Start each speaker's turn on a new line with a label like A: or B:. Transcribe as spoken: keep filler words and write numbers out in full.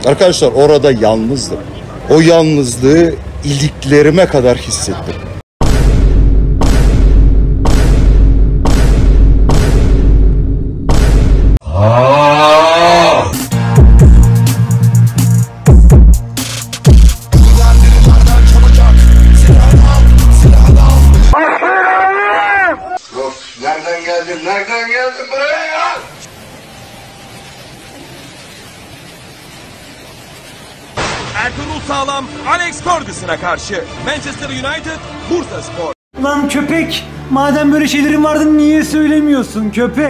A: Arkadaşlar orada yalnızdım. O yalnızlığı iliklerime kadar hissettim.
B: Nereden geldin? Nereden geldin buraya ya?
C: Ertuğrul Sağlam, Alex Ferguson'a karşı Manchester United, Bursaspor.
D: Lan köpek! Madem böyle şeylerin vardı niye söylemiyorsun köpek?